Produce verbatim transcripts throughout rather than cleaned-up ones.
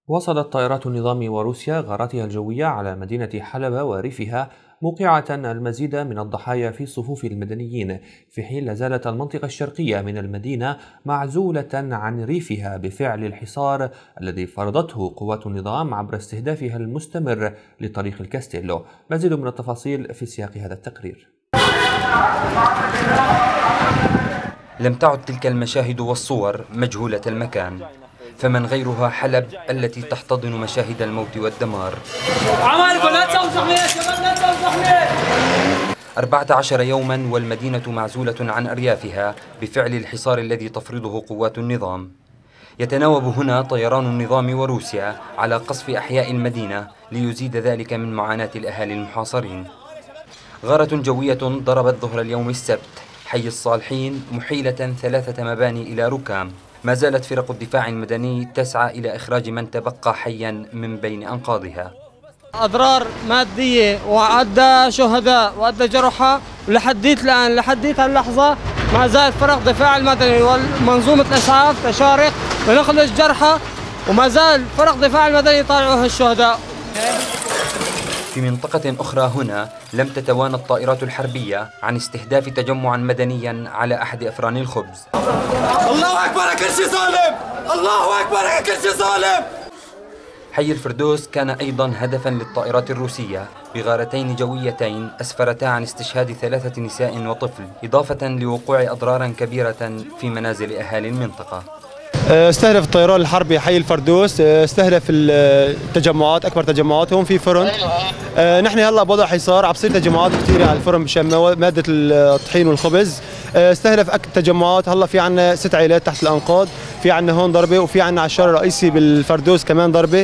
وصلت طائرات النظام وروسيا غاراتها الجوية على مدينة حلب وريفها، موقعة المزيد من الضحايا في صفوف المدنيين، في حين لا زالت المنطقة الشرقية من المدينة معزولة عن ريفها بفعل الحصار الذي فرضته قوات النظام عبر استهدافها المستمر لطريق الكاستيلو. مزيد من التفاصيل في سياق هذا التقرير. لم تعد تلك المشاهد والصور مجهولة المكان، فمن غيرها حلب التي تحتضن مشاهد الموت والدمار. أربعة عشر يوما والمدينة معزولة عن أريافها بفعل الحصار الذي تفرضه قوات النظام. يتناوب هنا طيران النظام وروسيا على قصف أحياء المدينة ليزيد ذلك من معاناة الأهالي المحاصرين. غارة جوية ضربت ظهر اليوم السبت حي الصالحين محيلة ثلاثة مباني إلى ركام. ما زالت فرق الدفاع المدني تسعى إلى إخراج من تبقى حيا من بين أنقاضها. أضرار مادية وأدى شهداء وأدى جرحى، ولحديت الآن لحديت هاللحظة ما زال فرق الدفاع المدني ومنظومة الإسعاف تشارك ونخرج جرحى، وما زال فرق الدفاع المدني يطالعوا هالشهداء. في منطقة أخرى هنا لم تتوانى الطائرات الحربية عن استهداف تجمعا مدنيا على أحد أفران الخبز. الله أكبر كل شيء ظالم، الله أكبر كل شيء ظالم. حي الفردوس كان أيضا هدفا للطائرات الروسية بغارتين جويتين أسفرتا عن استشهاد ثلاثة نساء وطفل، إضافة لوقوع أضرار كبيرة في منازل أهالي المنطقة. استهدف الطيران الحربي حي الفردوس، استهدف التجمعات، اكبر تجمعات هون في فرن. نحن هلا بوضع حصار، عم بصير تجمعات كثيره على الفرن بشان ماده الطحين والخبز. استهدف اكثر تجمعات، هلا في عندنا ست عائلات تحت الانقاض، في عندنا هون ضربه، وفي عندنا على الشارع الرئيسي بالفردوس كمان ضربه.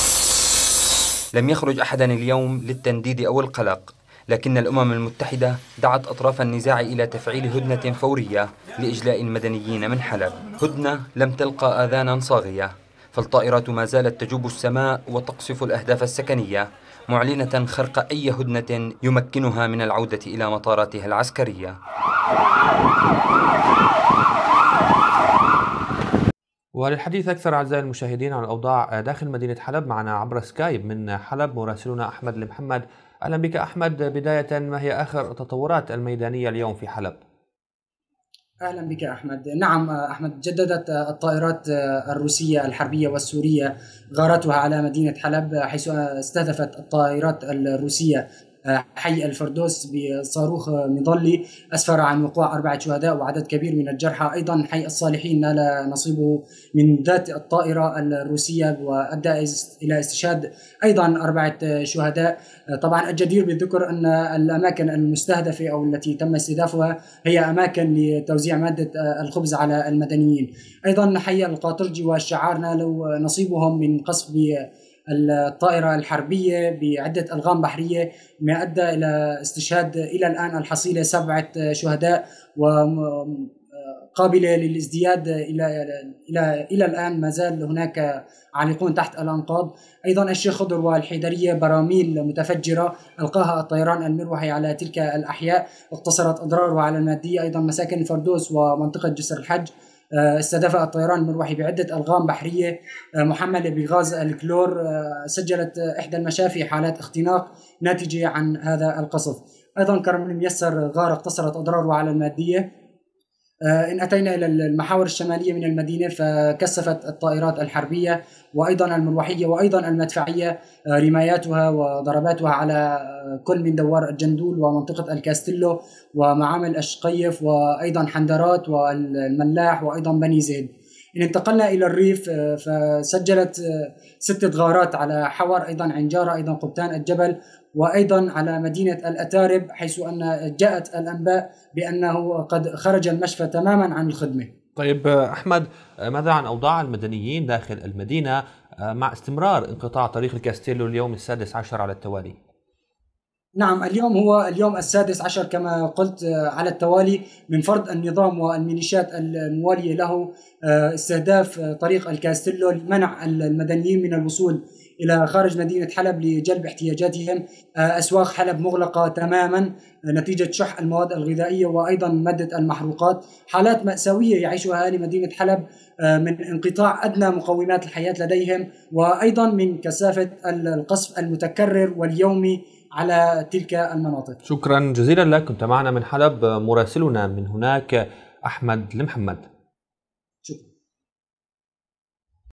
لم يخرج احدا اليوم للتنديد او القلق، لكن الأمم المتحدة دعت أطراف النزاع إلى تفعيل هدنة فورية لإجلاء المدنيين من حلب. هدنة لم تلقى آذانا صاغية، فالطائرات ما زالت تجوب السماء وتقصف الأهداف السكنية، معلنة خرق أي هدنة يمكنها من العودة إلى مطاراتها العسكرية. وللحديث أكثر أعزائي المشاهدين عن الأوضاع داخل مدينة حلب، معنا عبر سكايب من حلب مراسلنا أحمد المحمد. أهلا بك أحمد. بداية، ما هي آخر التطورات الميدانية اليوم في حلب؟ أهلا بك أحمد. نعم أحمد، جددت الطائرات الروسية الحربية والسورية غارتها على مدينة حلب، حيث استهدفت الطائرات الروسية حي الفردوس بصاروخ مظلي أسفر عن وقوع أربعة شهداء وعدد كبير من الجرحى. أيضا حي الصالحين نال نصيبه من ذات الطائرة الروسية وأدى إلى استشهاد أيضا أربعة شهداء. طبعا الجدير بالذكر أن الأماكن المستهدفة أو التي تم استهدافها هي أماكن لتوزيع مادة الخبز على المدنيين. أيضا حي القاطرجي والشعار نالوا نصيبهم من قصف الطائرة الحربية بعدة ألغام بحرية، ما أدى إلى استشهاد إلى الآن الحصيلة سبعة شهداء وقابلة للازدياد. إلى إلى إلى الآن ما زال هناك عالقون تحت الأنقاض. أيضا الشيخ خضر والحيدرية براميل متفجرة ألقاها الطيران المروحي على تلك الأحياء، اقتصرت أضرارها على المادية. أيضا مساكن الفردوس ومنطقة جسر الحج استهدف الطيران المروحي بعدة ألغام بحرية محملة بغاز الكلور. سجلت إحدى المشافي حالات اختناق ناتجة عن هذا القصف. أيضا كرم الميسر غارة اقتصرت أضرارها على المادية. إن أتينا إلى المحاور الشمالية من المدينة فكثفت الطائرات الحربية وأيضا المروحية وأيضا المدفعية رماياتها وضرباتها على كل من دوار الجندول ومنطقة الكاستيلو ومعامل الشقيف وأيضا حندرات والملاح وأيضا بني زيد. إن انتقلنا إلى الريف فسجلت ستة غارات على حور أيضا عنجارة أيضا قبطان الجبل وأيضا على مدينة الأتارب، حيث أن جاءت الأنباء بأنه قد خرج المشفى تماما عن الخدمة. طيب أحمد، ماذا عن أوضاع المدنيين داخل المدينة مع استمرار انقطاع طريق الكاستيلو اليوم السادس عشر على التوالي؟ نعم، اليوم هو اليوم السادس عشر كما قلت على التوالي من فرض النظام والميليشيات الموالية له استهداف طريق الكاستيلو لمنع المدنيين من الوصول إلى خارج مدينة حلب لجلب احتياجاتهم. أسواق حلب مغلقة تماما نتيجة شح المواد الغذائية وأيضا مادة المحروقات. حالات مأساوية يعيشها أهالي مدينة حلب من انقطاع أدنى مقومات الحياة لديهم، وأيضا من كثافة القصف المتكرر واليومي على تلك المناطق. شكرا جزيلا لك، كنت معنا من حلب مراسلنا من هناك أحمد المحمد. شكرا.